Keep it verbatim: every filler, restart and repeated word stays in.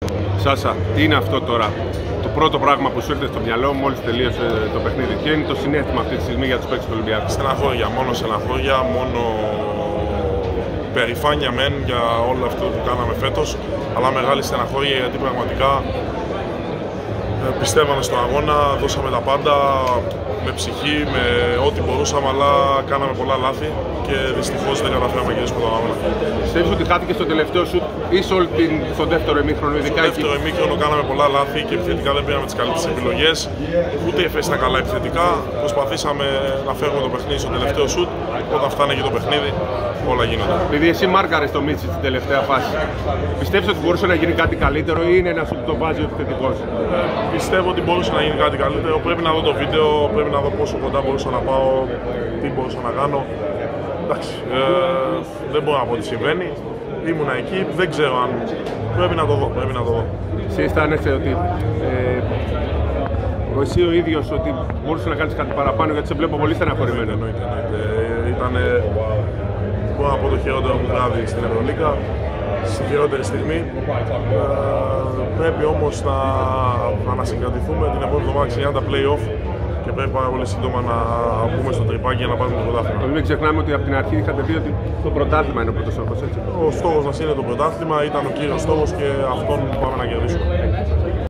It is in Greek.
Σάσα, τι είναι αυτό τώρα, το πρώτο πράγμα που σου έρθει στο μυαλό μόλις τελείωσε το παιχνίδι? Ποιο είναι το συναίσθημα αυτή τη στιγμή για τους παίκτες του Ολυμπιακού? Στεναχώρια, μόνο στεναχώρια, μόνο περηφάνεια μεν για όλο αυτό που κάναμε φέτος, αλλά μεγάλη στεναχώρια γιατί πραγματικά πιστεύαμε στον αγώνα, δώσαμε τα πάντα με ψυχή, με ό,τι μπορούσαμε, αλλά κάναμε πολλά λάθη και δυστυχώς δεν καταφέραμε να γυρίσουμε τον αγώνα. Πιστεύεις ότι χάθηκε στο τελευταίο σουτ ή σε όλη την, στο δεύτερο ημίχρονο, ειδικά στο εκεί? δεύτερο ημίχρονο κάναμε πολλά λάθη και επιθετικά δεν πήραμε τις καλύτερες επιλογές, ούτε η εφές ήταν καλά επιθετικά. Προσπαθήσαμε να φέρουμε το παιχνίδι στο τελευταίο σουτ, όταν φτάνε και το παιχνίδι όλα γίνονται. Επειδή εσύ μάρκαρες το Μίτσι στην τελευταία φάση, πιστεύεις ότι μπορούσε να γίνει κάτι καλύτερο ή είναι ένα σουτ το βάζει ο επιθετικός? Ε, πιστεύω ότι μπορούσε να γίνει κάτι καλύτερο. Πρέπει να δω το βίντεο, πρέπει να δω πόσο κοντά μπορούσα να πάω, τι μπορούσα να κάνω. Εντάξει, ε, δεν μπορώ να πω τι συμβαίνει. Ήμουνα εκεί, δεν ξέρω αν. Πρέπει να το δω. Πρέπει να το δω. Εσύ αισθάνεσαι ότι ε, εσύ ο ίδιος ότι μπορούσε να κάνεις κάτι παραπάνω, γιατί σε βλέπω πολύ στεναχωρημένο? Εννοείται, εννοείται. Ήταν, μπορώ να πω, το χειρότερο μου βράδυ στην Ευρωλίγκα, στη χειρότερη στιγμή. Ε, πρέπει όμως να ανασυγκρατηθούμε. Την επόμενη εβδομάδα ξεκινάνε τα play-off και πρέπει πάρα πολύ σύντομα να μπούμε στο τρυπάκι για να πάρουμε το πρωτάθλημα. Μην ξεχνάμε ότι από την αρχή είχατε πει ότι το πρωτάθλημα είναι ο πρώτος στόχος, έτσι? Ο στόχος μας είναι το πρωτάθλημα, ήταν ο κύριος στόχος και αυτόν πάμε να κερδίσουμε.